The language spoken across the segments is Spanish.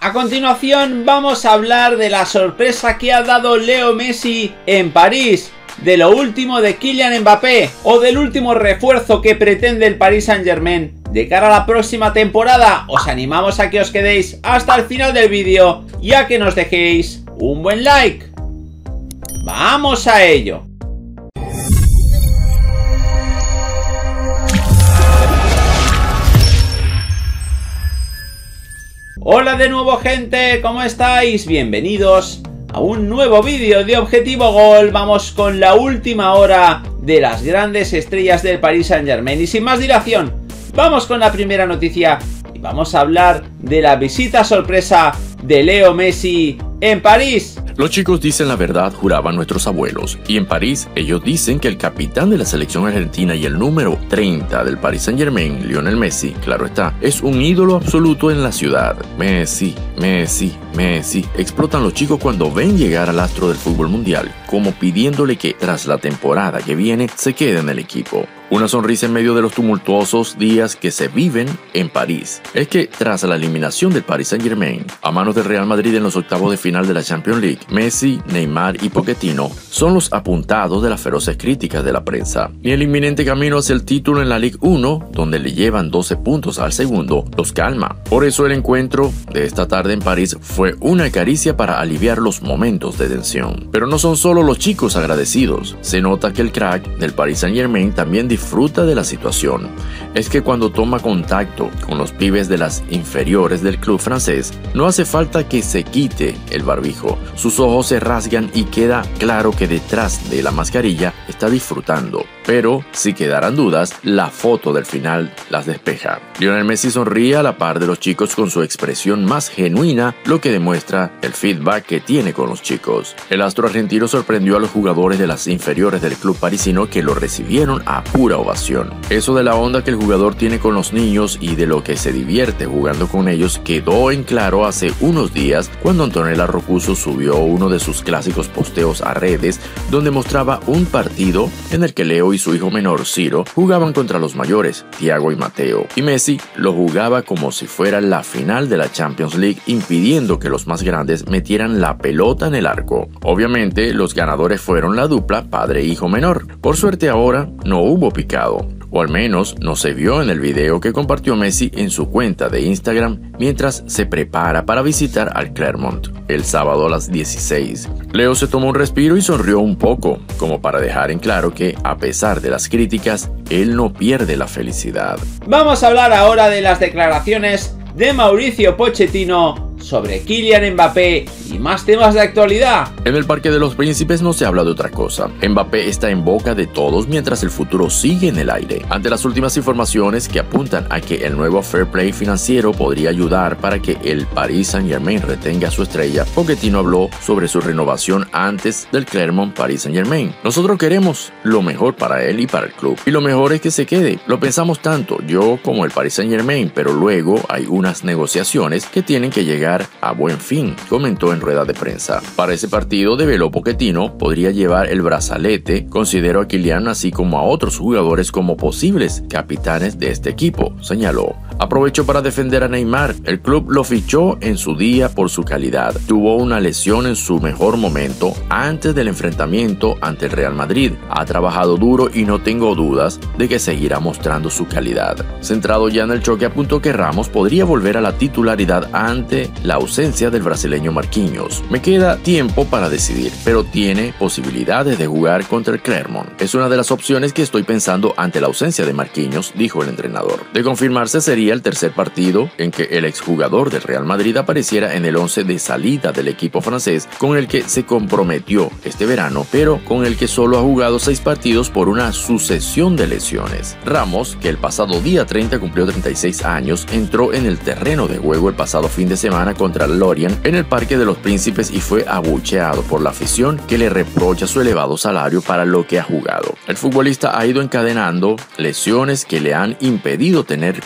A continuación vamos a hablar de la sorpresa que ha dado Leo Messi en París, de lo último de Kylian Mbappé o del último refuerzo que pretende el Paris Saint-Germain de cara a la próxima temporada. Os animamos a que os quedéis hasta el final del vídeo y a que nos dejéis un buen like. ¡Vamos a ello! Hola de nuevo, gente, ¿cómo estáis? Bienvenidos a un nuevo vídeo de Objetivo Gol. Vamos con la última hora de las grandes estrellas del Paris Saint-Germain y sin más dilación, vamos con la primera noticia y vamos a hablar de la visita sorpresa de Leo Messi en París. Los chicos dicen la verdad, juraban nuestros abuelos, y en París ellos dicen que el capitán de la selección argentina y el número 30 del Paris Saint-Germain, Lionel Messi, claro está, es un ídolo absoluto en la ciudad. Messi, Messi, Messi. Explotan los chicos cuando ven llegar al astro del fútbol mundial, como pidiéndole que tras la temporada que viene se quede en el equipo. Una sonrisa en medio de los tumultuosos días que se viven en París. Es que tras la eliminación del Paris Saint-Germain a manos del Real Madrid en los octavos de final de la Champions League, Messi, Neymar y Pochettino son los apuntados de las feroces críticas de la prensa. Y el inminente camino hacia el título en la Ligue 1, donde le llevan 12 puntos al segundo, los calma. Por eso el encuentro de esta tarde en París fue una caricia para aliviar los momentos de tensión. Pero no son solo los chicos agradecidos. Se nota que el crack del Paris Saint-Germain también disfruta de la situación. Es que cuando toma contacto con los pibes de las inferiores del club francés, no hace falta que se quite el barbijo. Sus ojos se rasgan y queda claro que detrás de la mascarilla está disfrutando. Pero, si quedaran dudas, la foto del final las despeja. Lionel Messi sonríe a la par de los chicos con su expresión más genuina, lo que demuestra el feedback que tiene con los chicos. El astro argentino sorprendió a los jugadores de las inferiores del club parisino, que lo recibieron a pura ovación. Eso de la onda que el jugador tiene con los niños y de lo que se divierte jugando con ellos quedó en claro hace unos días cuando Antonella Roccuzzo subió uno de sus clásicos posteos a redes, donde mostraba un partido en el que Leo y su hijo menor Ciro jugaban contra los mayores, Thiago y Mateo, y Messi lo jugaba como si fuera la final de la Champions League, impidiendo que los más grandes metieran la pelota en el arco. Obviamente los ganadores fueron la dupla padre e hijo menor. Por suerte ahora no hubo picado, o al menos no se vio en el video que compartió Messi en su cuenta de Instagram mientras se prepara para visitar al Clermont el sábado a las 16. Leo se tomó un respiro y sonrió un poco, como para dejar en claro que, a pesar de las críticas, él no pierde la felicidad. Vamos a hablar ahora de las declaraciones de Mauricio Pochettino sobre Kylian Mbappé y más temas de actualidad. En el Parque de los Príncipes no se habla de otra cosa. Mbappé está en boca de todos mientras el futuro sigue en el aire. Ante las últimas informaciones que apuntan a que el nuevo fair play financiero podría ayudar para que el Paris Saint-Germain retenga a su estrella, Pochettino habló sobre su renovación antes del Clermont Paris Saint-Germain. Nosotros queremos lo mejor para él y para el club, y lo mejor es que se quede. Lo pensamos tanto yo como el Paris Saint-Germain, pero luego hay unas negociaciones que tienen que llegar a buen fin, comentó en rueda de prensa. Para ese partido, develó Pochettino podría llevar el brazalete. Considero a Kylian así como a otros jugadores como posibles capitanes de este equipo, señaló. Aprovechó para defender a Neymar. El club lo fichó en su día por su calidad. Tuvo una lesión en su mejor momento antes del enfrentamiento ante el Real Madrid. Ha trabajado duro y no tengo dudas de que seguirá mostrando su calidad. Centrado ya en el choque, apuntó que Ramos podría volver a la titularidad ante la ausencia del brasileño Marquinhos. Me queda tiempo para decidir, pero tiene posibilidades de jugar contra el Clermont. Es una de las opciones que estoy pensando ante la ausencia de Marquinhos, dijo el entrenador. De confirmarse, sería el tercer partido en que el exjugador del Real Madrid apareciera en el 11 de salida del equipo francés, con el que se comprometió este verano, pero con el que solo ha jugado 6 partidos por una sucesión de lesiones. Ramos, que el pasado día 30 cumplió 36 años, entró en el terreno de juego el pasado fin de semana contra el Lorient en el Parque de los Príncipes y fue abucheado por la afición, que le reprocha su elevado salario para lo que ha jugado. El futbolista ha ido encadenando lesiones que le han impedido tener continuidad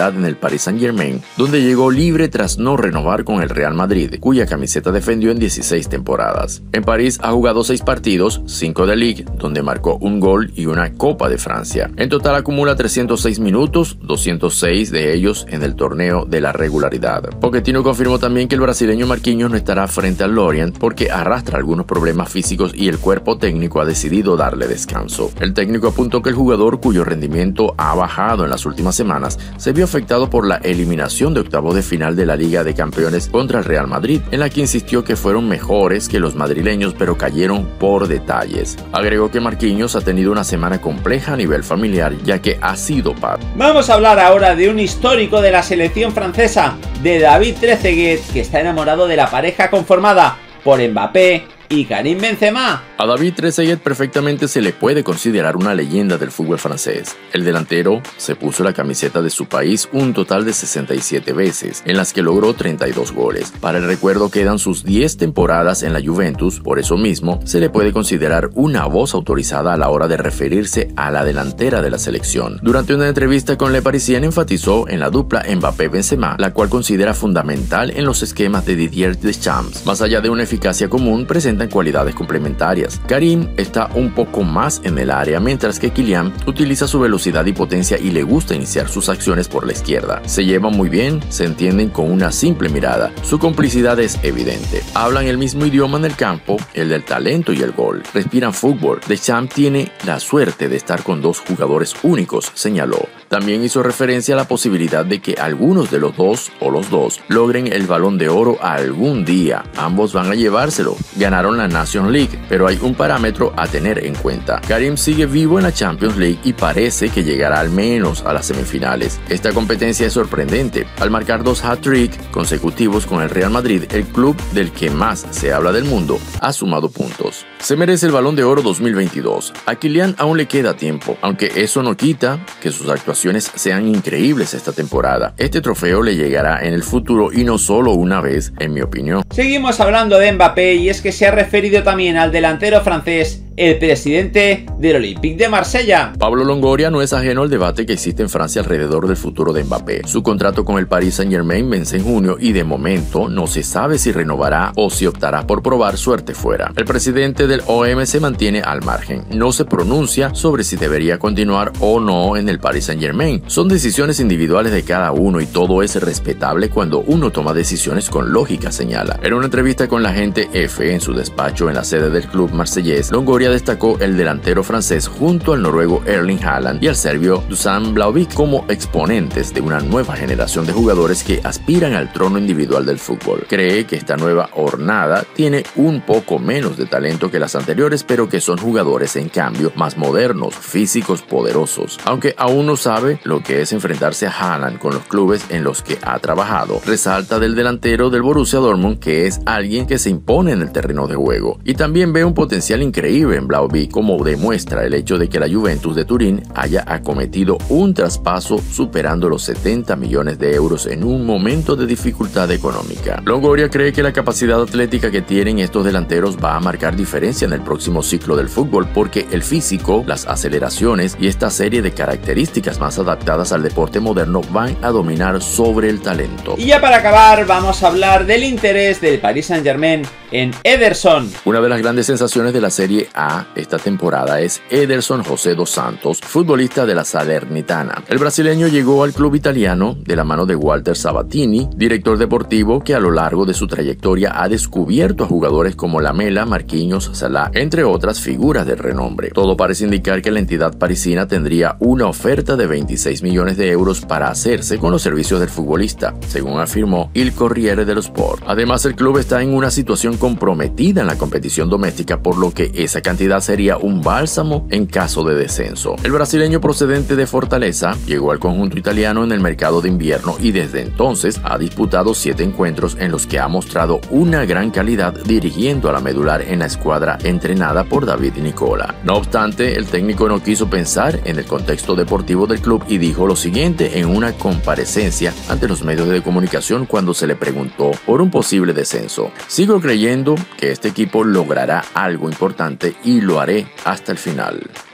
continuidad en el Paris Saint-Germain, donde llegó libre tras no renovar con el Real Madrid, cuya camiseta defendió en 16 temporadas. En París ha jugado 6 partidos, 5 de Ligue, donde marcó un gol y una Copa de Francia. En total acumula 306 minutos, 206 de ellos en el torneo de la regularidad. Pochettino confirmó también que el brasileño Marquinhos no estará frente al Lorient porque arrastra algunos problemas físicos y el cuerpo técnico ha decidido darle descanso. El técnico apuntó que el jugador, cuyo rendimiento ha bajado en las últimas semanas, se vio afectado por la eliminación de octavos de final de la Liga de Campeones contra el Real Madrid, en la que insistió que fueron mejores que los madrileños pero cayeron por detalles. Agregó que Marquinhos ha tenido una semana compleja a nivel familiar, ya que ha sido padre. Vamos a hablar ahora de un histórico de la selección francesa, de David Trezeguet, que está enamorado de la pareja conformada por Mbappé y Karim Benzema. A David Trezeguet perfectamente se le puede considerar una leyenda del fútbol francés. El delantero se puso la camiseta de su país un total de 67 veces, en las que logró 32 goles. Para el recuerdo quedan sus 10 temporadas en la Juventus, por eso mismo se le puede considerar una voz autorizada a la hora de referirse a la delantera de la selección. Durante una entrevista con Le Parisien enfatizó en la dupla Mbappé-Benzema, la cual considera fundamental en los esquemas de Didier Deschamps. Más allá de una eficacia común, presentan cualidades complementarias. Karim está un poco más en el área, mientras que Kylian utiliza su velocidad y potencia y le gusta iniciar sus acciones por la izquierda. Se llevan muy bien, se entienden con una simple mirada. Su complicidad es evidente. Hablan el mismo idioma en el campo, el del talento y el gol. Respiran fútbol. Deschamps tiene la suerte de estar con 2 jugadores únicos, señaló. También hizo referencia a la posibilidad de que algunos de los dos o los dos logren el Balón de Oro algún día. Ambos van a llevárselo. Ganaron la Nations League, pero hay un parámetro a tener en cuenta. Karim sigue vivo en la Champions League y parece que llegará al menos a las semifinales. Esta competencia es sorprendente. Al marcar 2 hat-trick consecutivos con el Real Madrid, el club del que más se habla del mundo ha sumado puntos. Se merece el Balón de Oro 2022. A Kylian aún le queda tiempo, aunque eso no quita que sus actuaciones sean increíbles esta temporada. Este trofeo le llegará en el futuro y no solo una vez, en mi opinión. Seguimos hablando de Mbappé y es que se ha referido también al delantero francés, el presidente del Olympique de Marsella. Pablo Longoria no es ajeno al debate que existe en Francia alrededor del futuro de Mbappé. Su contrato con el Paris Saint-Germain vence en junio y de momento no se sabe si renovará o si optará por probar suerte fuera. El presidente del OM se mantiene al margen. No se pronuncia sobre si debería continuar o no en el Paris Saint-Germain. Son decisiones individuales de cada uno y todo es respetable cuando uno toma decisiones con lógica, señala. En una entrevista con la agente F en su despacho en la sede del club marsellés, Longoria destacó el delantero francés junto al noruego Erling Haaland y al serbio Dusan Vlahovic como exponentes de una nueva generación de jugadores que aspiran al trono individual del fútbol. Cree que esta nueva hornada tiene un poco menos de talento que las anteriores, pero que son jugadores en cambio más modernos, físicos, poderosos. Aunque aún no sabe lo que es enfrentarse a Haaland con los clubes en los que ha trabajado. Resalta del delantero del Borussia Dortmund que es alguien que se impone en el terreno de juego y también ve un potencial increíble en Vlahovic, como demuestra el hecho de que la Juventus de Turín haya acometido un traspaso superando los 70 millones de euros en un momento de dificultad económica. Longoria cree que la capacidad atlética que tienen estos delanteros va a marcar diferencia en el próximo ciclo del fútbol porque el físico, las aceleraciones y esta serie de características más adaptadas al deporte moderno van a dominar sobre el talento. Y ya para acabar vamos a hablar del interés del Paris Saint-Germain en Ederson. Una de las grandes sensaciones de la Serie A esta temporada es Ederson José dos Santos, futbolista de la Salernitana. El brasileño llegó al club italiano de la mano de Walter Sabatini, director deportivo que a lo largo de su trayectoria ha descubierto a jugadores como Lamela, Marquinhos, Salah, entre otras figuras de renombre. Todo parece indicar que la entidad parisina tendría una oferta de 26 millones de euros para hacerse con los servicios del futbolista, según afirmó Il Corriere dello Sport. Además, el club está en una situación comprometida en la competición doméstica, por lo que esa cantidad sería un bálsamo en caso de descenso. El brasileño procedente de Fortaleza llegó al conjunto italiano en el mercado de invierno y desde entonces ha disputado 7 encuentros en los que ha mostrado una gran calidad dirigiendo a la medular en la escuadra entrenada por David Nicola. No obstante, el técnico no quiso pensar en el contexto deportivo del club y dijo lo siguiente en una comparecencia ante los medios de comunicación cuando se le preguntó por un posible descenso: sigo creyendo que este equipo logrará algo importante y lo haré hasta el final.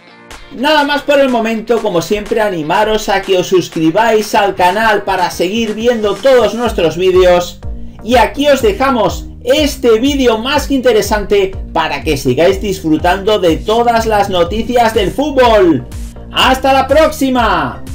Nada más por el momento, como siempre animaros a que os suscribáis al canal para seguir viendo todos nuestros vídeos. Y aquí os dejamos este vídeo más que interesante para que sigáis disfrutando de todas las noticias del fútbol. ¡Hasta la próxima!